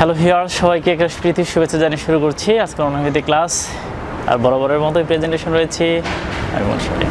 Hello viewers, সবাইকে একটা প্রীতির শুভেচ্ছা জানিয়ে শুরু করছি আজকের অনুভূতি ক্লাস। আর বরাবরের মতোই প্রেজেন্টেশন রয়েছে আমি মুন্সি আলিম।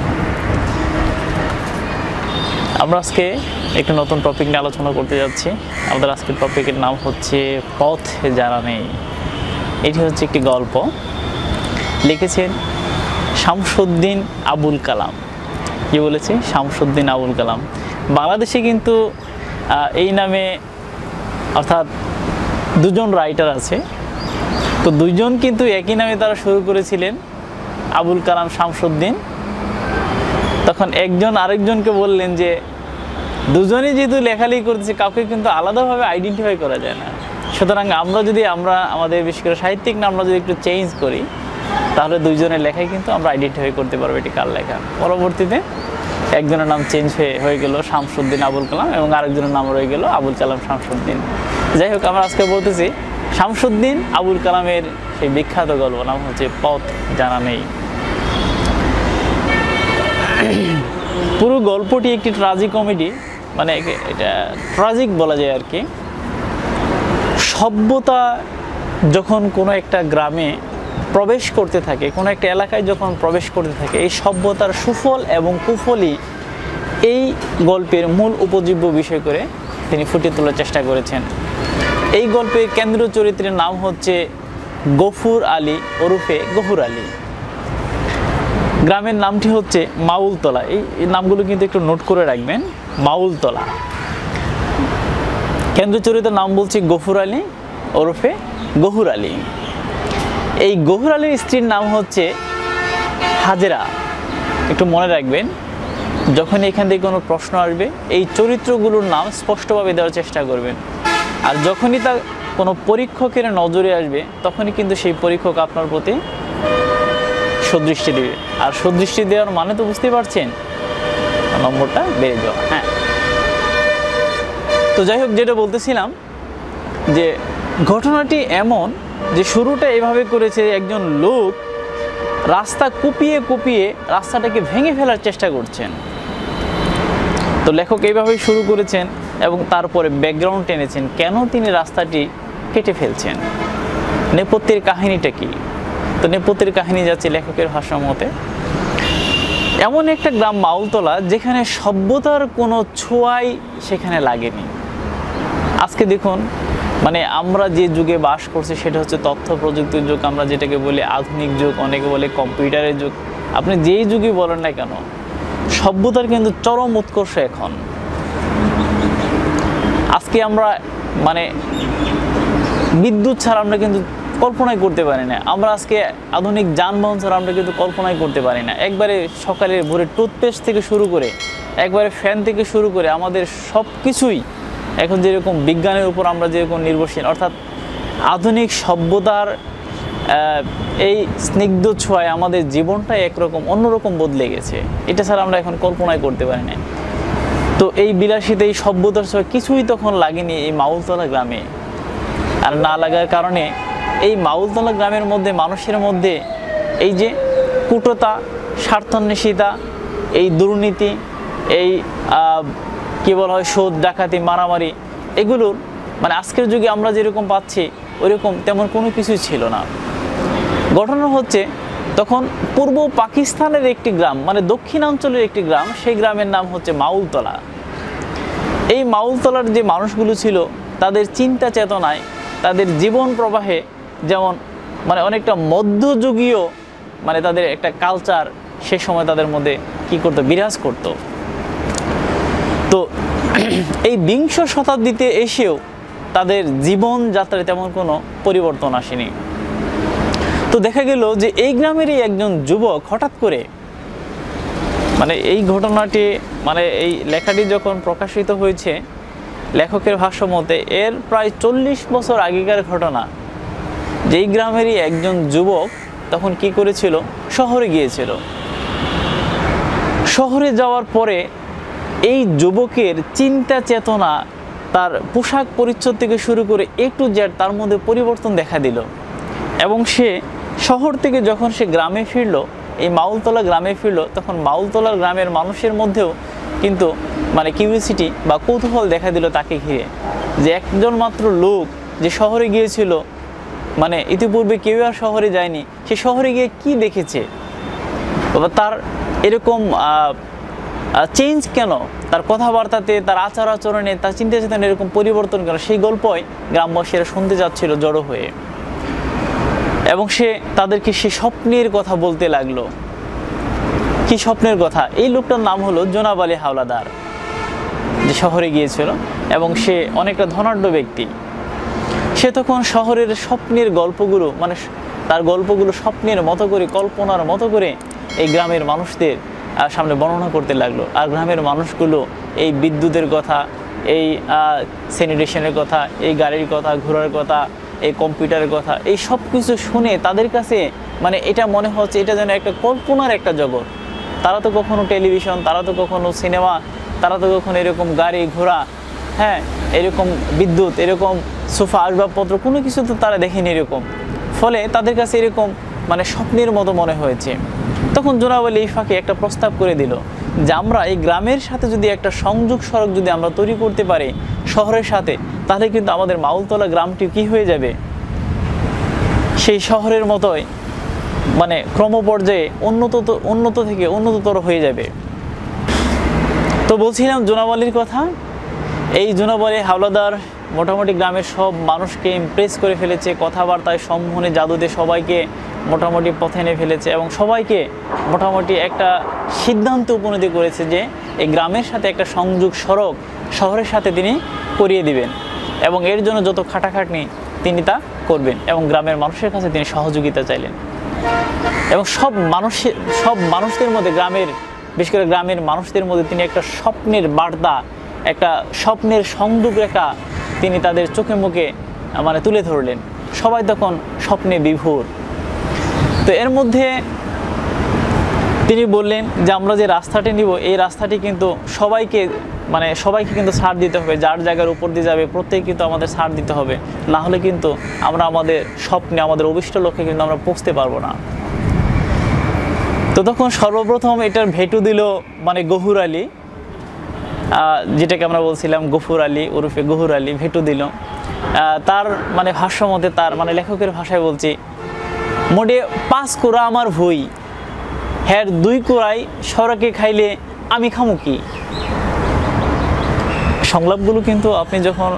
আমরা আজকে একটি নতুন টপিক নিয়ে আলোচনা করতে যাচ্ছি। আমাদের আজকের টপিকের নাম হচ্ছে পথ জানা নেই। এটি হচ্ছে একটি গল্প, লিখেছেন শামসুদ্দিন আবুল কালাম। কি বলেছি? শামসুদ্দিন আবুল কালাম। বাংলাদেশে কিন্তু এই নামে অর্থাৎ দুজন রাইটার আছে, তো দুইজন কিন্তু একই নামে তারা শুরু করেছিলেন, আবুল কালাম শামসুদ্দিন। তখন একজন আরেকজনকে বললেন যে দুজনেই যেহেতু লেখালেখি করতেছে, কাউকে কিন্তু আলাদাভাবে আইডেন্টিফাই করা যায় না। সুতরাং আমরা আমাদের বিশেষ করে সাহিত্যিক নামটা যদি একটু চেঞ্জ করি, তাহলে দুইজনের লেখাই কিন্তু আমরা আইডেন্টিফাই করতে পারবো এটি কার লেখা। পরবর্তীতে একজনের নাম চেঞ্জ হয়ে গেল শামসুদ্দিন আবুল কালাম, এবং আরেকজনের নাম রয়ে গেল আবুল কালাম শামসুদ্দিন। যাই হোক, আমরা আজকে বলতেছি শামসুদ্দিন আবুল কালামের সেই বিখ্যাত গল্প নাম হচ্ছে পথ জানা নেই। পুরো গল্পটি একটি ট্রাজিক কমেডি, মানে এটা ট্রাজিক বলা যায় আর কি। সভ্যতা যখন কোনো একটা গ্রামে প্রবেশ করতে থাকে, কোনো একটা এলাকায় যখন প্রবেশ করতে থাকে, এই সভ্যতার সুফল এবং কুফলই এই গল্পের মূল উপজীব্য বিষয় করে তিনি ফুটিয়ে তোলার চেষ্টা করেছেন। এই গল্পের কেন্দ্রীয় চরিত্রের নাম হচ্ছে গফুর আলী ওরফে গফুর আলী। গ্রামের নামটি হচ্ছে মাউলতলা। এই নামগুলো কিন্তু একটু নোট করে রাখবেন। মাউলতলা। কেন্দ্রীয় চরিত্রের নাম বলছি গফুর আলী ওরফে গফুর আলী। এই গফুর আলীর স্ত্রীর নাম হচ্ছে হাজেরা। একটু মনে রাখবেন, যখন এখান থেকে কোনো প্রশ্ন আসবে এই চরিত্রগুলোর নাম স্পষ্টভাবে দেওয়ার চেষ্টা করবেন। আর যখনই তা কোনো পরীক্ষকের নজরে আসবে, তখনই কিন্তু সেই পরীক্ষক আপনার প্রতি সদৃষ্টি দেবে। আর সদৃষ্টি দেওয়ার মানে তো বুঝতে পারছেন, নম্বরটা বেড়ে যাওয়া। হ্যাঁ, তো যাই হোক, যেটা বলতেছিলাম যে ঘটনাটি এমন যে শুরুটা এভাবে করেছে, একজন লোক রাস্তা কুপিয়ে রাস্তাটাকে ভেঙে ফেলার চেষ্টা করছেন। তো লেখক এইভাবেই শুরু করেছেন এবং তারপরে ব্যাকগ্রাউন্ড টেনেছেন কেন তিনি রাস্তাটি কেটে ফেলছেন, নেপথ্যের কাহিনীটা কি। তো নেপথ্যের কাহিনী যাচ্ছে লেখকের ভাষা মতে, এমন একটা গ্রাম মাউলতলা যেখানে সভ্যতার কোনো ছোঁয়াই সেখানে লাগেনি। আজকে দেখুন, মানে আমরা যে যুগে বাস করছি সেটা হচ্ছে তথ্য প্রযুক্তির যুগ, আমরা যেটাকে বলি আধুনিক যুগ, অনেকে বলে কম্পিউটারের যুগ। আপনি যেই যুগে বলেন না কেন, সভ্যতার কিন্তু চরম উৎকর্ষ এখন। আজকে আমরা মানে বিদ্যুৎ ছাড়া আমরা কিন্তু কল্পনাই করতে পারি না। আমরা আজকে আধুনিক যানবাহন ছাড়া আমরা কিন্তু কল্পনাই করতে পারি না। একবারে সকালে ভোরে টুথপেস্ট থেকে শুরু করে, একবারে ফ্যান থেকে শুরু করে আমাদের সব কিছুই এখন যেরকম বিজ্ঞানের উপর আমরা যেরকম নির্ভরশীল, অর্থাৎ আধুনিক সভ্যতার এই স্নিগ্ধ ছোঁয়ায় আমাদের জীবনটাই একরকম অন্যরকম বদলে গেছে। এটা ছাড়া আমরা এখন কল্পনাই করতে পারি না। তো এই বিলাসিতা, এই সভ্যতার ছোঁয়া কিছুই তখন লাগেনি এই মাউলতলা গ্রামে। আর না লাগার কারণে এই মাউলতলা গ্রামের মধ্যে মানুষের মধ্যে এই যে কুটতা, স্বার্থান্বেষিতা, এই দুর্নীতি, এই কী বলা হয় সুদ, ডাকাতি, মারামারি, এগুলোর মানে আজকের যুগে আমরা যেরকম পাচ্ছি ওইরকম তেমন কোনো কিছুই ছিল না। ঘটনা হচ্ছে তখন পূর্ব পাকিস্তানের একটি গ্রাম, মানে দক্ষিণাঞ্চলের একটি গ্রাম, সেই গ্রামের নাম হচ্ছে মাউলতলা। এই মাউলতলার যে মানুষগুলো ছিল, তাদের চিন্তা চেতনায়, তাদের জীবন প্রবাহে যেমন মানে অনেকটা মধ্যযুগীয় মানে তাদের একটা কালচার সে সময় তাদের মধ্যে কী করতো, বিরাজ করতো। তো এই বিংশ শতাব্দীতে এসেও তাদের জীবনযাত্রায় তেমন কোনো পরিবর্তন আসেনি। তো দেখা গেল যে এই গ্রামেরই একজন যুবক হঠাৎ করে, মানে এই ঘটনাটি মানে এই লেখাটি যখন প্রকাশিত হয়েছে লেখকের ভাষ্য মতে, এর প্রায় 40 বছর আগেকার ঘটনা। যেই গ্রামেরই একজন যুবক তখন কি করেছিল, শহরে গিয়েছিল। শহরে যাওয়ার পরে এই যুবকের চিন্তা চেতনা, তার পোশাক পরিচ্ছদ থেকে শুরু করে A to Z তার মধ্যে পরিবর্তন দেখা দিল। এবং সে শহর থেকে যখন সে গ্রামে ফিরল, এই মাউলতলা গ্রামে ফিরল, তখন মাউলতলা গ্রামের মানুষের মধ্যেও কিন্তু মানে কিউরিওসিটি বা কৌতূহল দেখা দিল তাকে ঘিরে, যে একজন মাত্র লোক যে শহরে গিয়েছিল, মানে ইতিপূর্বে কেউ আর শহরে যায়নি, সে শহরে গিয়ে কি দেখেছে, তার এরকম চেঞ্জ কেন, তার কথাবার্তাতে, তার আচার আচরণে, তার চিন্তা চেতনা এরকম পরিবর্তন কেন, সেই গল্পই গ্রামবাসীরা শুনতে যাচ্ছিল জড়ো হয়ে। এবং সে তাদেরকে সে স্বপ্নের কথা বলতে লাগলো। কি স্বপ্নের কথা? এই লোকটার নাম হলো জনাব আলী হাওলাদার, যে শহরে গিয়েছিল এবং সে অনেকটা ধনাঢ্য ব্যক্তি। সে তখন শহরের স্বপ্নের গল্পগুলো, মানে তার গল্পগুলো স্বপ্নের মতো করে, কল্পনার মতো করে এই গ্রামের মানুষদের সামনে বর্ণনা করতে লাগলো। আর গ্রামের মানুষগুলো এই বিদ্যুতের কথা, এই স্যানিটেশনের কথা, এই গাড়ির কথা, ঘোড়ার কথা, এই কম্পিউটারের কথা, এই সব কিছু শুনে তাদের কাছে মানে এটা মনে হচ্ছে এটা যেন একটা কল্পনার একটা জগৎ। তারা তো কখনো টেলিভিশন, তারা তো কখনো সিনেমা, তারা তো কখনো এরকম গাড়ি ঘোড়া, হ্যাঁ, এরকম বিদ্যুৎ, এরকম সোফা আসবাবপত্র কোনো কিছু তো তারা দেখেনি এরকম। ফলে তাদের কাছে এরকম মানে স্বপ্নের মতো মনে হয়েছে। তখন জনাব আলী এই ফাঁকে একটা প্রস্তাব করে দিল যে আমরা এই গ্রামের সাথে যদি একটা সংযোগ সড়ক যদি আমরা তৈরি করতে পারি শহরের সাথে, তাহলে কিন্তু আমাদের মাউলতলা গ্রামটি কি হয়ে যাবে, সেই শহরের মতোই মানে ক্রমপর্যায়ে উন্নত থেকে উন্নততর হয়ে যাবে। তো বলছিলাম জনাব আলীর কথা। এই জনাব আলী হাওলাদার মোটামুটি গ্রামের সব মানুষকে ইমপ্রেস করে ফেলেছে, কথাবার্তায়, সম্মোহনে, জাদুতে সবাইকে মোটামুটি পথে এনে ফেলেছে এবং সবাইকে মোটামুটি একটা সিদ্ধান্ত উপনীত করেছে যে এই গ্রামের সাথে একটা সংযোগ সড়ক শহরের সাথে তিনি করিয়ে দিবেন এবং এর জন্য যত খাটাখাটনি তিনি তা করবেন এবং গ্রামের মানুষের কাছে তিনি সহযোগিতা চাইলেন। এবং সব মানুষদের মধ্যে, বিশেষ করে গ্রামের মানুষদের মধ্যে তিনি একটা স্বপ্নের বার্তা, একটা স্বপ্নের সংযোগ রেখা তিনি তাদের চোখে মুখে মানে তুলে ধরলেন। সবাই তখন স্বপ্নে বিভোর। তো এর মধ্যে তিনি বললেন যে আমরা যে রাস্তাটি নিব এই রাস্তাটি কিন্তু সবাইকে কিন্তু ছাড় দিতে হবে, যার জায়গার উপর দিয়ে যাবে প্রত্যেকে কিন্তু আমাদের ছাড় দিতে হবে, না হলে কিন্তু আমরা আমাদের স্বপ্নে, আমাদের অভিষ্ট লক্ষ্যে কিন্তু আমরা পৌঁছতে পারবো না। তো তখন সর্বপ্রথম এটার ভেটু দিল মানে গহুর আলী, যেটাকে আমরা বলছিলাম গফুর আলী ওরফে গহুর আলী, ভেটু দিল। তার মানে ভাষ্য মতে, তার মানে লেখকের ভাষায় বলছি, মোটে 5 কোড়া আমার ভুই, হ্যার 2 কোড়াই সড়কে খাইলে আমি খামু কি। সংলাপগুলো কিন্তু আপনি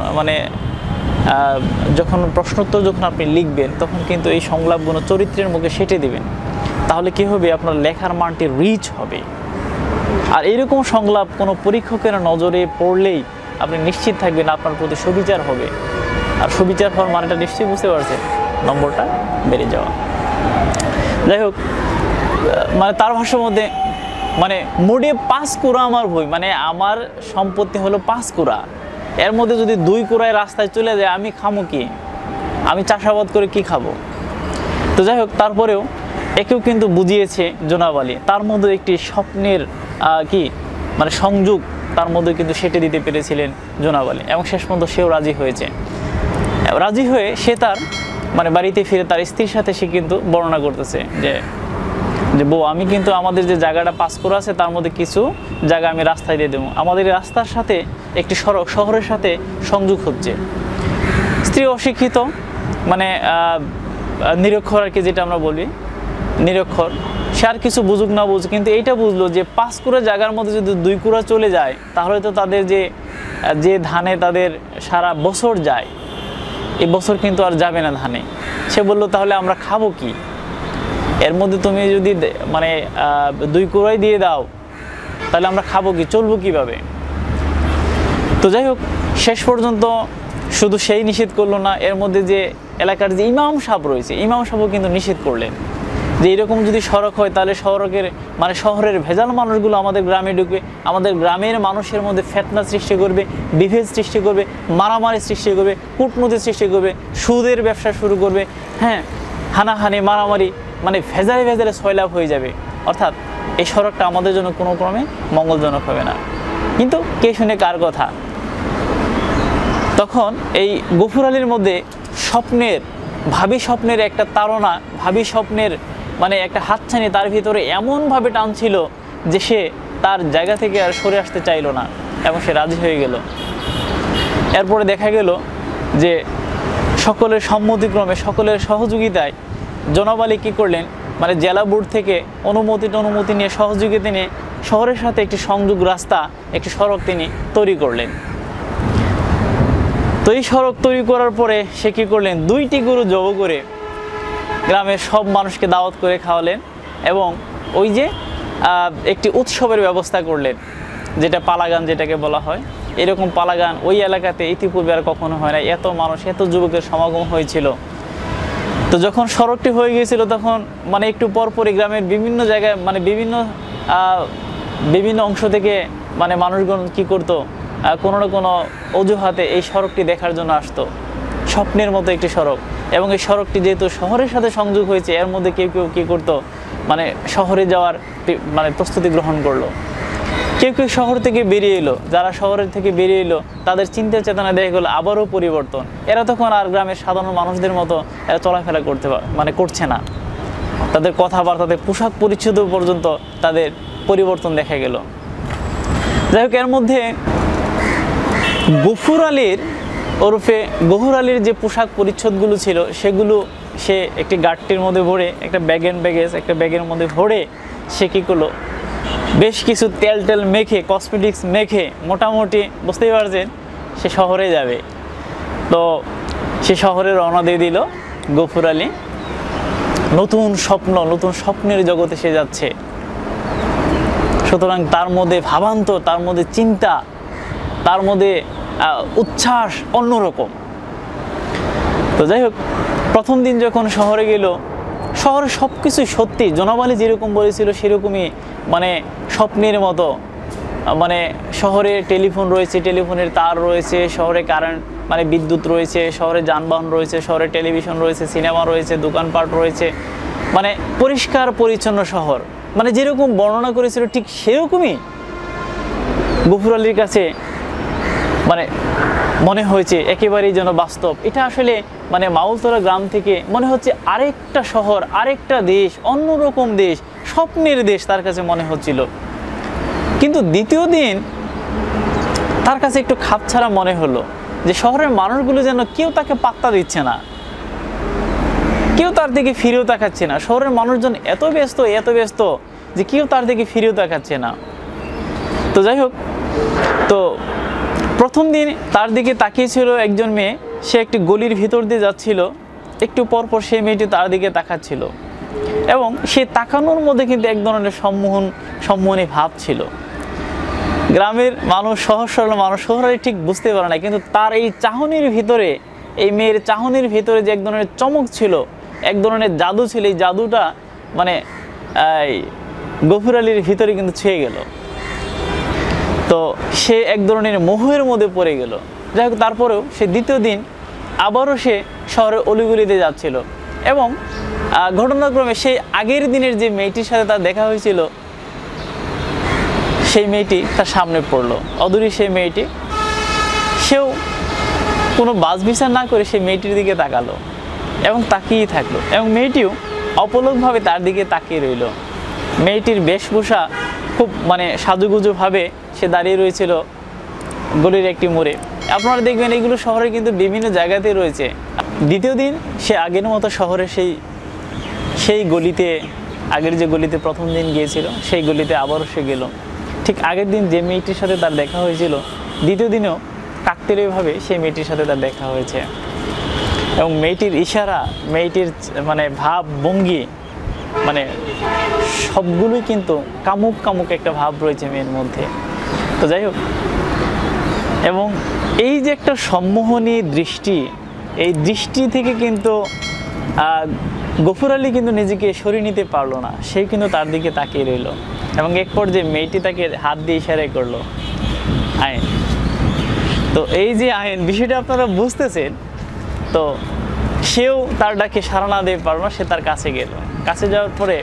যখন প্রশ্নোত্তর যখন আপনি লিখবেন তখন কিন্তু এই সংলাপগুলো চরিত্রের মুখে সেটে দিবেন, তাহলে কি হবে, আপনার লেখার মানটি রিচ হবে। আর এরকম সংলাপ কোনো পরীক্ষকের নজরে পড়লেই আপনি নিশ্চিত থাকবেন আপনার প্রতি সুবিচার হবে। আর সুবিচার হওয়ার মানেটা নিশ্চয়ই বুঝতে পারছেন, নম্বরটা বেড়ে যাওয়া। যাই হোক, মানে তার ভাষার মধ্যে মানে মোটে 5 কোড়া আমার ভুই, মানে আমার সম্পত্তি হলো 5 কোড়া, এর মধ্যে যদি 2 কোড়ায় রাস্তায় চলে যায় আমি খামো কি, আমি চাষাবাদ করে কি খাবো। তো যাই হোক, তারপরেও একেও কিন্তু বুঝিয়েছে জনাব আলী, তার মধ্যে একটি স্বপ্নের মানে সংযোগ তার মধ্যে কিন্তু সেটে দিতে পেরেছিলেন জনাব আলী এবং শেষ পর্যন্ত সেও রাজি হয়েছে। রাজি হয়ে সে তার মানে বাড়িতে ফিরে তার স্ত্রীর সাথে সে কিন্তু বর্ণনা করতেছে যে বউ, আমি কিন্তু আমাদের যে জায়গাটা 5 কোড়া আছে তার মধ্যে কিছু জায়গা আমি রাস্তায় দিয়ে দেবো, আমাদের রাস্তার সাথে একটি সড়ক শহরের সাথে সংযোগ হচ্ছে। স্ত্রী অশিক্ষিত, মানে নিরক্ষর আর কি, যেটা আমরা বলি নিরক্ষর, সে আর কিছু বুঝুক না বুঝুক, কিন্তু এইটা বুঝলো যে 5 কোড়া জায়গার মধ্যে যদি 2 কোড়া চলে যায় তাহলে তো তাদের যে ধানে তাদের সারা বছর যায়, এই বছর কিন্তু আর যাবে না ধানে। সে বললো তাহলে আমরা খাবো কি, এর মধ্যে তুমি যদি মানে 2 কোড়াই দিয়ে দাও তাহলে আমরা খাবো কি, চলবো কিভাবে। তো যাই হোক, শেষ পর্যন্ত শুধু সেই নিষেধ করলো না, এর মধ্যে যে এলাকার যে ইমাম সাহেব রয়েছে, ইমাম সাহেবও কিন্তু নিষেধ করলেন যে এরকম যদি সড়ক হয় তাহলে শহরের ভেজাল মানুষগুলো আমাদের গ্রামে ঢুকবে, আমাদের গ্রামের মানুষের মধ্যে ফিতনা সৃষ্টি করবে, বিভেদ সৃষ্টি করবে, মারামারি সৃষ্টি করবে, কূটনীতি সৃষ্টি করবে, সুদের ব্যবসা শুরু করবে, হ্যাঁ, হানাহানি মারামারি, মানে ভেজালে সয়লাভ হয়ে যাবে। অর্থাৎ এই সড়কটা আমাদের জন্য কোনো ক্রমে মঙ্গলজনক হবে না। কিন্তু কে শুনে কার কথা। তখন এই গফুর আলীর মধ্যে ভাবি স্বপ্নের একটা তাড়না, ভাবি স্বপ্নের মানে একটা হাতছানি তার ভিতরে এমনভাবে টানছিল যে সে তার জায়গা থেকে আর সরে আসতে চাইল না এবং সে রাজি হয়ে গেল। এরপরে দেখা গেল যে সকলের সম্মতিক্রমে সকলের সহযোগিতায় জনাব আলী কী করলেন, মানে জেলা বোর্ড থেকে অনুমতি নিয়ে সহযোগিতা নিয়ে শহরের সাথে একটি সংযোগ রাস্তা, একটি সড়ক তিনি তৈরি করলেন। তো এই সড়ক তৈরি করার পরে সে কী করলেন, 2টি গরু জব করে গ্রামের সব মানুষকে দাওয়াত করে খাওয়ালেন এবং ওই যে একটি উৎসবের ব্যবস্থা করলেন, যেটা পালাগান যেটাকে বলা হয়। এরকম পালাগান ওই এলাকাতে ইতিপূর্বে আর কখনো হয় না। এত মানুষ, এত যুবকের সমাগম হয়েছিল। তো যখন সড়কটি হয়ে গিয়েছিল তখন মানে একটু পরপরই গ্রামের বিভিন্ন জায়গায় মানে বিভিন্ন অংশ থেকে মানে মানুষগণ কী করতো, কোনো না কোনো অজুহাতে এই সড়কটি দেখার জন্য আসতো। স্বপ্নের মতো একটি সড়ক, এবং এই সড়কটি যেহেতু শহরের সাথে সংযোগ হয়েছে, এর মধ্যে কেউ কেউ কী করতো, মানে শহরে যাওয়ার মানে প্রস্তুতি গ্রহণ করলো। কেউ কেউ শহর থেকে বেরিয়ে এলো, যারা শহরের থেকে বেরিয়ে এলো তাদের চিন্তা চেতনা দেখা গেলো আবারও পরিবর্তন। এরা তখন আর গ্রামের সাধারণ মানুষদের মতো এরা চলাফেরা করছে না। তাদের কথাবার্তাতে পোশাক পরিচ্ছদ পর্যন্ত তাদের পরিবর্তন দেখা গেল। যাই হোক, এর মধ্যে গফুর আলীর ওরফে গহুর আলীর যে পোশাক পরিচ্ছদগুলো ছিল সেগুলো সে একটি গাড়ির মধ্যে ভরে, একটা ব্যাগের মধ্যে ভরে সে কী করলো, বেশ কিছু তেল মেখে, কসমেটিক্স মেখে, মোটামুটি বুঝতেই পারছেন সে শহরে যাবে। তো সে শহরে রওনা দিয়ে দিল গফুর আলী। নতুন স্বপ্নের জগতে সে যাচ্ছে। সুতরাং তার মধ্যে ভাবান্তর, তার মধ্যে চিন্তা, তার মধ্যে উচ্ছ্বাস অন্যরকম। তো যাই হোক, প্রথম দিন যখন শহরে গেল, শহরে সব কিছুই সত্যি জনাব আলী যেরকম বলেছিল সেরকমই, মানে স্বপ্নের মতো। মানে শহরে টেলিফোন রয়েছে, টেলিফোনের তার রয়েছে, শহরে কারেন্ট মানে বিদ্যুৎ রয়েছে, শহরে যানবাহন রয়েছে, শহরে টেলিভিশন রয়েছে, সিনেমা রয়েছে, দোকানপাট রয়েছে, মানে পরিষ্কার পরিচ্ছন্ন শহর। মানে যেরকম বর্ণনা করেছিল ঠিক সেরকমই গফুর আলীর কাছে মানে মনে হয়েছে, একেবারেই যেন বাস্তব। এটা আসলে মানে মাউলতরা গ্রাম থেকে মনে হচ্ছে আরেকটা শহর, আরেকটা দেশ, অন্যরকম দেশ, স্বপ্নের দেশ তার কাছে মনে হচ্ছিল। কিন্তু দ্বিতীয় দিন তার কাছে একটু খাপছাড়া মনে হলো যে শহরের মানুষগুলো যেন কেউ তাকে পাত্তা দিচ্ছে না, কেউ তার দিকে ফিরেও তাকাচ্ছে না। শহরের মানুষজন এত ব্যস্ত যে কেউ তার দিকে ফিরেও তাকাচ্ছে না। তো যাই হোক, তো প্রথম দিন তার দিকে তাকিয়েছিল একজন মেয়ে, সে একটি গলির ভিতর দিয়ে যাচ্ছিল। একটু পরপর সেই মেয়েটি তার দিকে তাকাচ্ছিল এবং সে তাকানোর মধ্যে কিন্তু এক ধরনের সম্মোহনী ভাব ছিল। গ্রামের মানুষ, সহজ সরল মানুষ শহরে ঠিক বুঝতে পারে না, কিন্তু তার এই চাহনির ভিতরে, এই মেয়ের চাহনির ভিতরে যে এক ধরনের চমক ছিল, এক ধরনের জাদু ছিল, এই জাদুটা মানে গফুর আলীর ভিতরে কিন্তু ছুঁয়ে গেল। তো সে এক ধরনের মোহের মধ্যে পড়ে গেল। যাই হোক, তারপরেও সে দ্বিতীয় দিন আবারও সে শহরের অলিগলিতে যাচ্ছিল এবং ঘটনাক্রমে সেই আগের দিনের যে মেয়েটির সাথে তার দেখা হয়েছিল সেই মেয়েটি তার সামনে পড়লো। অদূরে সেই মেয়েটি, সেও কোনো বাছ বিচার না করে সেই মেয়েটির দিকে তাকালো এবং তাকিয়েই থাকলো, এবং মেয়েটিও অপলকভাবে তার দিকে তাকিয়ে রইল। মেয়েটির বেশভূষা খুব মানে সাজুগুজুভাবে সে দাঁড়িয়ে রয়েছিল গলির একটি মোড়ে। আপনারা দেখবেন এগুলো শহরে কিন্তু বিভিন্ন জায়গাতে রয়েছে। দ্বিতীয় দিন সে আগের মতো শহরে সেই গলিতে, আগের যে গলিতে প্রথম দিন গিয়েছিল সেই গলিতে আবারও সে গেল। ঠিক আগের দিন যে মেয়েটির সাথে তার দেখা হয়েছিল, দ্বিতীয় দিনেও কাকতালীয়ভাবে সেই মেয়েটির সাথে তার দেখা হয়েছে। এবং মেয়েটির ইশারা, মেয়েটির মানে ভাব ভঙ্গি, মানে সবগুলোই কিন্তু কামুক একটা ভাব রয়েছে মেয়ের মধ্যে। তো যাই হোক, এবং এই যে একটা সম্মোহনী দৃষ্টি, এই দৃষ্টি থেকে কিন্তু গফুর আলী কিন্তু নিজেকে সরিয়ে নিতে পারলো না। সে কিন্তু তার দিকে তাকিয়ে রইল এবং এক পর্যায়ে মেয়েটি তাকে হাত দিয়ে ইশারা করলো, আইন। তো এই যে আইন বিষয়টা আপনারা বুঝতেছেন। তো সেও তার ডাকে সাড়া না দিয়ে পারলো না, সে তার কাছে গেল। কাছে যাওয়ার পরে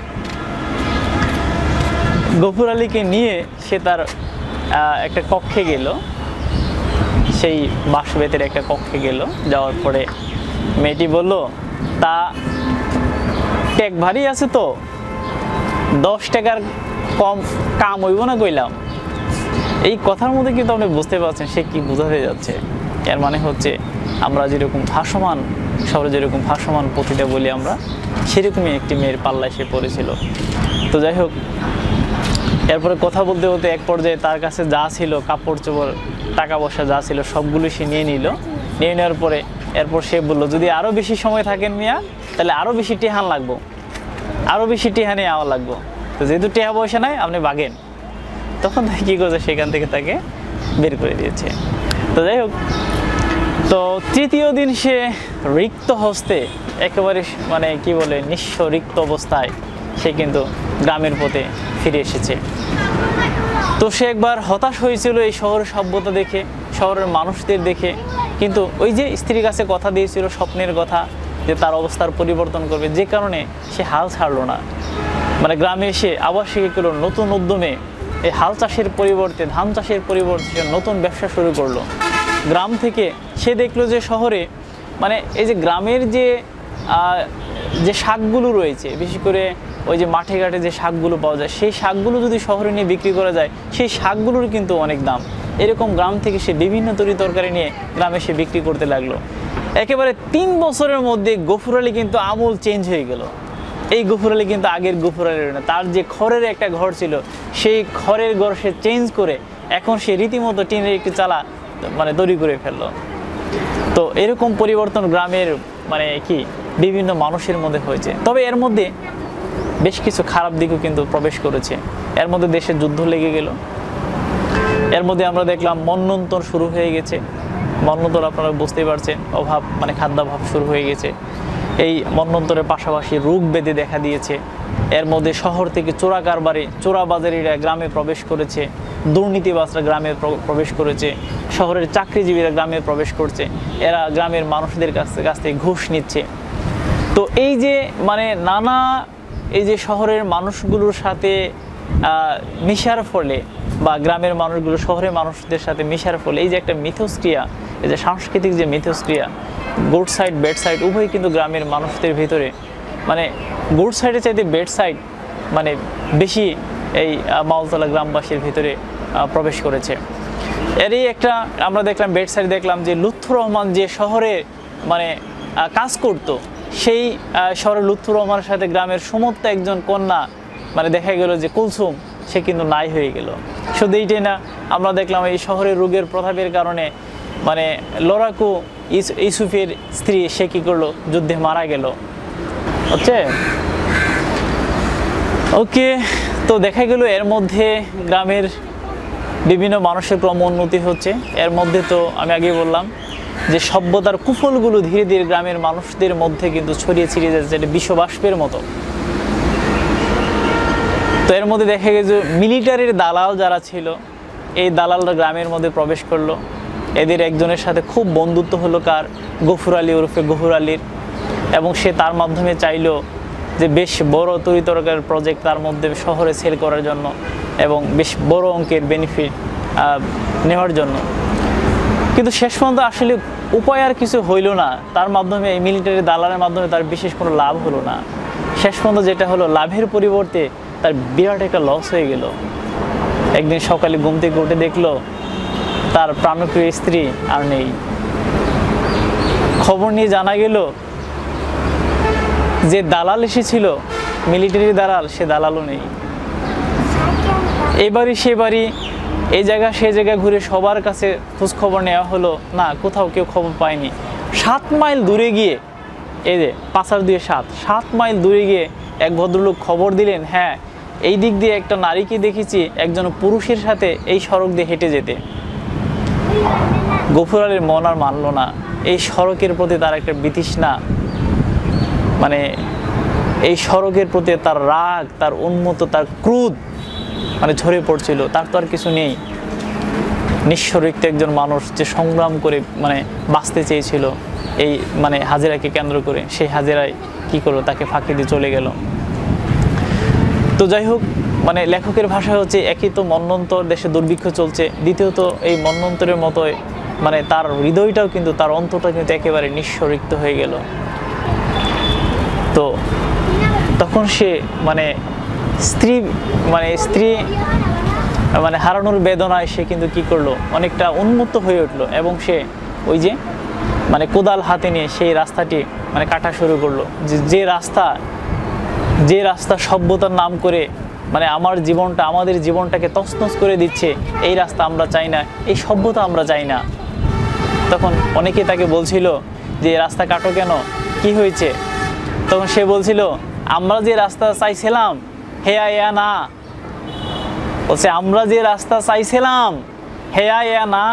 গফুর আলীকে নিয়ে সে তার একটা কক্ষে গেল, সেই বাসবেতের একটা কক্ষে গেল। যাওয়ার পরে মেয়েটি বলল, তা ট্যাগ ভারী আছে তো, 10 টাকার কম কাম হইব না কইলাম। এই কথার মধ্যে কিন্তু আপনি বুঝতে পারছেন সে কি বোঝাতে যাচ্ছে। এর মানে হচ্ছে আমরা যেরকম ভাসমান শহরে যেরকম ভাসমান পতিতা বলি আমরা, সেরকমই একটি মেয়ের পাল্লায় সে পড়েছিল। তো যাই হোক, এরপরে কথা বলতে বলতে এক পর্যায়ে তার কাছে যা ছিল, কাপড় চোপড়, টাকা পয়সা যা ছিল সবগুলো সে নিয়ে নিল। নিয়ে নেওয়ার পরে এরপর সে বললো, যদি আরও বেশি সময় থাকেন মিয়া, তাহলে আরও বেশি টেহান লাগবো, আরও বেশি টেহা নিয়ে আওয়া লাগবো। তো যেহেতু টেহা পয়সা নাই, আপনি বাগেন। তখন তাই কী করছে, সেখান থেকে তাকে বের করে দিয়েছে। তো যাই হোক, তো তৃতীয় দিন সে রিক্ত হস্তে, একেবারে মানে কি বলে, নিঃস্ব রিক্ত অবস্থায় সে কিন্তু গ্রামের পথে ফিরে এসেছে। তো সে একবার হতাশ হয়েছিল এই শহরের সভ্যতা দেখে, শহরের মানুষদের দেখে, কিন্তু ওই যে স্ত্রীর কাছে কথা দিয়েছিল, স্বপ্নের কথা, যে তার অবস্থার পরিবর্তন করবে, যে কারণে সে হাল ছাড়লো না। মানে গ্রামে এসে আবার সে কী করলো, নতুন উদ্যমে এই হাল চাষের পরিবর্তে, ধান চাষের পরিবর্তে সে নতুন ব্যবসা শুরু করলো। গ্রাম থেকে সে দেখলো যে শহরে, মানে এই যে গ্রামের যে শাকগুলো রয়েছে, বিশেষ করে ওই যে মাঠে ঘাটে যে শাকগুলো পাওয়া যায়, সেই শাকগুলো যদি শহরে নিয়ে বিক্রি করা যায়, সেই শাকগুলোর কিন্তু অনেক দাম। এরকম গ্রাম থেকে সে বিভিন্ন তরকারি নিয়ে গ্রামে সে বিক্রি করতে লাগলো। একেবারে 3 বছরের মধ্যে গফুর আলী কিন্তু আমূল চেঞ্জ হয়ে গেল। এই গফুর আলী কিন্তু আগের গফুর আলী না, তার যে খড়ের একটা ঘর ছিল, সেই খড়ের ঘর সে চেঞ্জ করে এখন সে রীতিমতো টিনের একটি চালা মানে তৈরি করে ফেললো। তো এরকম পরিবর্তন গ্রামের মানে কি বিভিন্ন মানুষের মধ্যে হয়েছে। তবে এর মধ্যে বেশ কিছু খারাপ দিকও কিন্তু প্রবেশ করেছে। এর মধ্যে দেশের যুদ্ধ লেগে গেল। এর মধ্যে আমরা দেখলাম মন্বন্তর শুরু হয়ে গেছে। মন্বন্তর আপনারা বুঝতেই পারছেন, অভাব, মানে খাদ্যাভাব শুরু হয়ে গেছে। এই মন্বন্তরের পাশাপাশি রোগ ব্যাধি দেখা দিয়েছে। এর মধ্যে শহর থেকে চোরাবাজারিরা গ্রামে প্রবেশ করেছে, দুর্নীতিবাজরা গ্রামে প্রবেশ করেছে, শহরের চাকরিজীবীরা গ্রামে প্রবেশ করছে, এরা গ্রামের মানুষদের কাছ থেকে ঘুষ নিচ্ছে। তো এই যে মানে নানা এই যে শহরের মানুষগুলোর সাথে মিশার ফলে, বা গ্রামের মানুষগুলো শহরের মানুষদের সাথে মিশার ফলে এই যে একটা মিথস্ক্রিয়া, এই যে সাংস্কৃতিক যে মিথস্ক্রিয়া, গুড সাইড ব্যাড সাইড উভয় কিন্তু গ্রামের মানুষদের ভিতরে, মানে গুড সাইডের চাইতে ব্যাড সাইড মানে বেশি এই মাওলতলা গ্রামবাসীর ভিতরে প্রবেশ করেছে। এরই একটা আমরা দেখলাম ব্যাড সাইড, দেখলাম যে লুৎফুর রহমান যে শহরে মানে কাজ করত, সেই শহরে লুৎফুর রহমানের সাথে গ্রামের সমস্ত একজন কন্যা মানে দেখা গেল যে কুলসুম, সে কিন্তু নাই হয়ে গেল। শুধু এইটাই না, আমরা দেখলাম এই শহরের রোগের প্রভাবের কারণে মানে লড়াকু ইউসুফের স্ত্রী, সে কী করলো, যুদ্ধে মারা গেল। হচ্ছে ওকে। তো দেখা গেল এর মধ্যে গ্রামের বিভিন্ন মানুষের ক্রম উন্নতি হচ্ছে। এর মধ্যে তো আমি আগে বললাম যে সভ্যতার কুফলগুলো ধীরে ধীরে গ্রামের মানুষদের মধ্যে কিন্তু ছড়িয়ে ছিটিয়ে যাচ্ছে, এটা বিশ্ববাষ্পের মতো। তো এর মধ্যে দেখা গেছে মিলিটারির দালাল যারা ছিল, এই দালালরা গ্রামের মধ্যে প্রবেশ করলো। এদের একজনের সাথে খুব বন্ধুত্ব হলো, কার, গফুর আলী ওরফে গফুর আলীর। এবং সে তার মাধ্যমে চাইলো যে বেশ বড় তরিতরকারির প্রজেক্ট তার মধ্যে শহরে সেল করার জন্য এবং বেশ বড় অঙ্কের বেনিফিট নেওয়ার জন্য। কিন্তু শেষ পর্যন্ত আসলে উপায় আর কিছু হইল না। তার মাধ্যমে এই মিলিটারি দালালের মাধ্যমে তার বিশেষ কোনো লাভ হলো না। শেষ পর্যন্ত যেটা হলো, লাভের পরিবর্তে তার বিরাট একটা লস হয়ে গেল। একদিন সকালে ঘুম থেকে উঠে দেখলো তার প্রাণপ্রিয় স্ত্রী আর নেই। খবর নিয়ে জানা গেল যে দালাল এসেছিল, মিলিটারি দালাল, সে দালালও নেই। এবারই সেবারই এই জায়গা সে জায়গায় ঘুরে সবার কাছে খোঁজ খবর নেওয়া হলো, না, কোথাও কেউ খবর পায়নি। 7 মাইল দূরে গিয়ে, এই যে 5 মাইল দূরে গিয়ে এক ভদ্রলোক খবর দিলেন, হ্যাঁ, এই দিক দিয়ে একটা নারীকে দেখেছি একজন পুরুষের সাথে এই সড়ক দিয়ে হেঁটে যেতে। গফুর আলীর মন আর মানল না। এই সড়কের প্রতি তার একটা বিতৃষ্ণা, মানে এই সড়কের প্রতি তার রাগ, তার উন্মত্ত, তার ক্রোধ মানে ঝরে পড়ছিল। তার তো আর কিছু নেই। নিঃস্বরিক্ত একজন মানুষ যে সংগ্রাম করে মানে বাঁচতে চেয়েছিল এই মানে হাজিরাকে কেন্দ্র করে, সেই হাজিরায় কি করলো, তাকে ফাঁকি দিয়ে চলে গেল। তো যাই হোক, মানে লেখকের ভাষা হচ্ছে, একই তো মন্বন্তর, দেশে দুর্ভিক্ষ চলছে, দ্বিতীয়ত এই মন্বন্তরের মতোই মানে তার হৃদয়টাও কিন্তু, তার অন্তরটা কিন্তু একেবারে নিঃস্বরিক্ত হয়ে গেল। তো তখন সে মানে স্ত্রী মানে হারানোর বেদনায় সে কিন্তু কি করলো, অনেকটা উন্মত্ত হয়ে উঠলো। এবং সে ওই যে মানে কোদাল হাতে নিয়ে সেই রাস্তাটি মানে কাটা শুরু করলো। যে রাস্তা সভ্যতার নাম করে মানে আমাদের জীবনটাকে তছনছ করে দিচ্ছে, এই রাস্তা আমরা চাই না, এই সভ্যতা আমরা চাই না। তখন অনেকেই তাকে বলছিল যে রাস্তা কাটো কেন, কি হয়েছে? তখন সে বলছিল, আমরা যে রাস্তা চাইছিলাম হেয়া এয়া না, বলছে আমরা যে রাস্তা চাইছিলাম হেয়া এয়া না।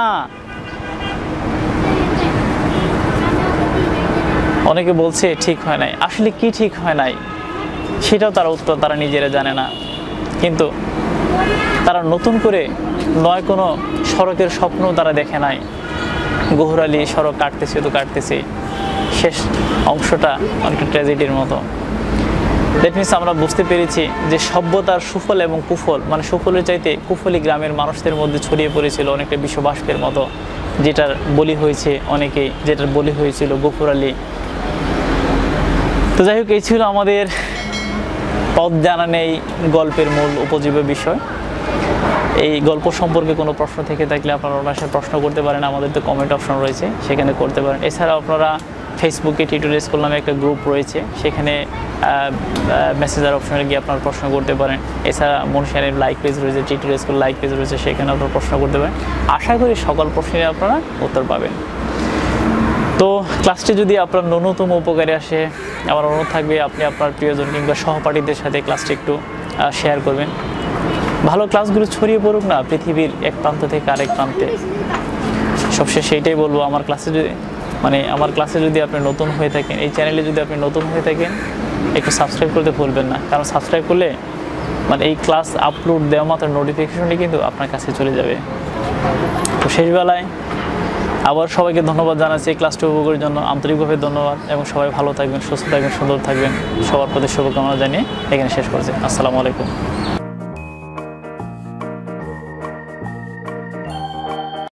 অনেকে বলছে ঠিক হয় নাই, আসলে কি ঠিক হয় নাই সেটাও তারা নিজেরা জানে না। কিন্তু তারা নতুন করে নয় কোনো সড়কের স্বপ্ন তারা দেখে নাই। গোহরালি সড়ক কাটতেছে, শেষ অংশটা অনেকটা ট্র্যাজেডির মতো। দ্যাট মিনস আমরা বুঝতে পেরেছি যে সভ্যতার সুফল এবং কুফল, মানে সুফলের চাইতে কুফলি গ্রামের মানুষদের মধ্যে ছড়িয়ে পড়েছিল অনেকটা বিশ্ববাষ্পের মতো, যেটার বলি হয়েছে অনেকেই, যেটার বলি হয়েছিল গোহরালি। তো যাই হোক, এই ছিল আমাদের পথ জানা নেই গল্পের মূল উপজীব্য বিষয়। এই গল্প সম্পর্কে কোনো প্রশ্ন থেকে থাকলে আপনারা অনায়াসে প্রশ্ন করতে পারেন, আমাদের তো কমেন্ট অপশন রয়েছে, সেখানে করতে পারেন। এছাড়াও আপনারা ফেসবুকে টিউটোরিয়াল স্কুল নামে একটা গ্রুপ রয়েছে, সেখানে মেসেজার অপশনে গিয়ে আপনারা প্রশ্ন করতে পারেন। এছাড়া মুন্সি আলিম লাইক পেজ রয়েছে, টিউটোরিয়াল স্কুল লাইক পেজ রয়েছে, সেখানে আপনারা প্রশ্ন করতে পারেন। আশা করি সকল প্রশ্নের আপনারা উত্তর পাবেন। তো ক্লাসটি যদি আপনার ন্যূনতম উপকারে আসে, আমার অনুরোধ থাকবে আপনি আপনার প্রিয়জন কিংবা সহপাঠীদের সাথে ক্লাসটি একটু শেয়ার করবেন। ভালো ক্লাসগুলো ছড়িয়ে পড়ুক না পৃথিবীর এক প্রান্ত থেকে আরেক প্রান্তে। সবশেষে এইটাই বলবো, আমার ক্লাসে যদি আপনি নতুন হয়ে থাকেন, এই চ্যানেলে যদি আপনি নতুন হয়ে থাকেন, একটু সাবস্ক্রাইব করতে ভুলবেন না। কারণ সাবস্ক্রাইব করলে মানে এই ক্লাস আপলোড দেওয়া মাত্র নোটিফিকেশনটি কিন্তু আপনার কাছে চলে যাবে। তো শেষবেলায় আবার সবাইকে ধন্যবাদ জানাচ্ছি এই ক্লাসটি উপভোগের জন্য, আন্তরিকভাবে ধন্যবাদ। এবং সবাই ভালো থাকবেন, সুস্থ থাকবেন, সুন্দর থাকবেন, সবার প্রতি শুভকামনা জানিয়ে এখানে শেষ করছি। আসসালামু আলাইকুম।